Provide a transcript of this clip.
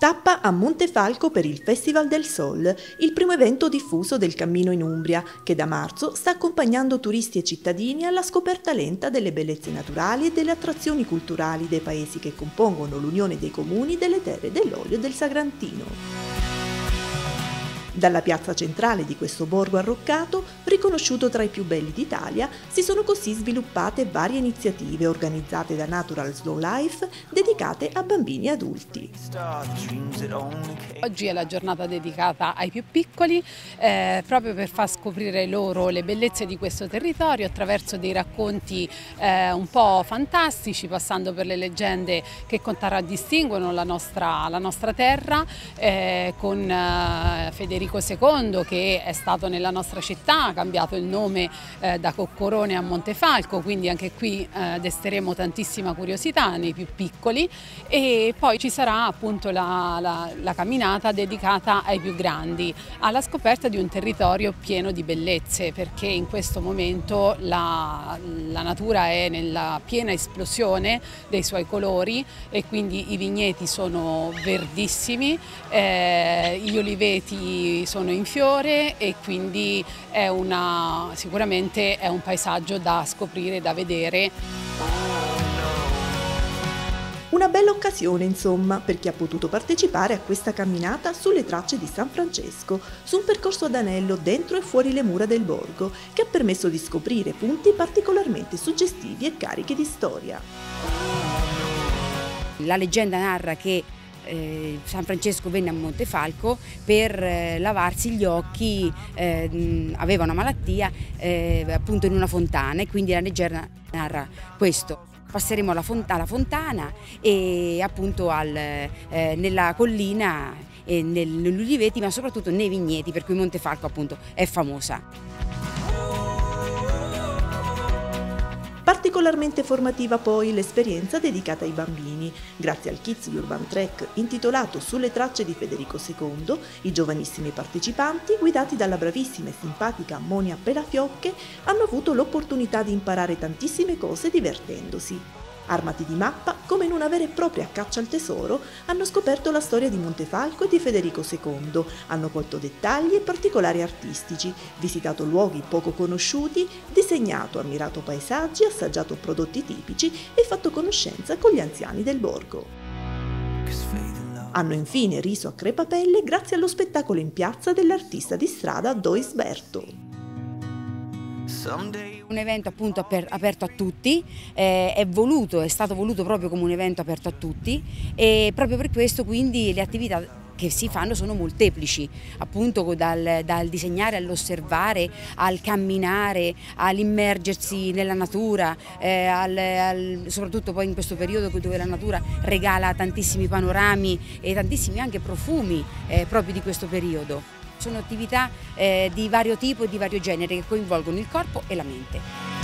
Tappa a Montefalco per il Festival del Sol, il primo evento diffuso del cammino in Umbria, che da marzo sta accompagnando turisti e cittadini alla scoperta lenta delle bellezze naturali e delle attrazioni culturali dei paesi che compongono l'Unione dei Comuni delle Terre dell'Olio e del Sagrantino. Dalla piazza centrale di questo borgo arroccato, riconosciuto tra i più belli d'Italia, si sono così sviluppate varie iniziative organizzate da Natural Slow Life dedicate a bambini e adulti. Oggi è la giornata dedicata ai più piccoli, proprio per far scoprire loro le bellezze di questo territorio attraverso dei racconti un po' fantastici, passando per le leggende che contraddistinguono la nostra terra, con Federico II, che è stato nella nostra città, ha cambiato il nome da Coccorone a Montefalco, quindi anche qui desteremo tantissima curiosità nei più piccoli, e poi ci sarà appunto la camminata dedicata ai più grandi, alla scoperta di un territorio pieno di bellezze, perché in questo momento la natura è nella piena esplosione dei suoi colori e quindi i vigneti sono verdissimi, gli oliveti sono in fiore e quindi sicuramente è un paesaggio da scoprire, da vedere. Una bella occasione, insomma, per chi ha potuto partecipare a questa camminata sulle tracce di San Francesco, su un percorso ad anello dentro e fuori le mura del borgo, che ha permesso di scoprire punti particolarmente suggestivi e carichi di storia. La leggenda narra che San Francesco venne a Montefalco per lavarsi gli occhi, aveva una malattia appunto in una fontana, e quindi la leggenda narra questo. Passeremo alla fontana e appunto nella collina, negli uliveti, ma soprattutto nei vigneti, per cui Montefalco appunto è famosa. Particolarmente formativa poi l'esperienza dedicata ai bambini. Grazie al Kids Urban Trek intitolato Sulle tracce di Federico II, i giovanissimi partecipanti, guidati dalla bravissima e simpatica Monia Pelafiocche, hanno avuto l'opportunità di imparare tantissime cose divertendosi. Armati di mappa, come in una vera e propria caccia al tesoro, hanno scoperto la storia di Montefalco e di Federico II, hanno colto dettagli e particolari artistici, visitato luoghi poco conosciuti, disegnato, ammirato paesaggi, assaggiato prodotti tipici e fatto conoscenza con gli anziani del borgo. Hanno infine riso a crepapelle grazie allo spettacolo in piazza dell'artista di strada Dois Berto. Un evento appunto aperto a tutti, è stato voluto proprio come un evento aperto a tutti, e proprio per questo quindi le attività che si fanno sono molteplici, appunto dal disegnare all'osservare, al camminare, all'immergersi nella natura, soprattutto poi in questo periodo dove la natura regala tantissimi panorami e tantissimi anche profumi proprio di questo periodo. Sono attività di vario tipo e di vario genere che coinvolgono il corpo e la mente.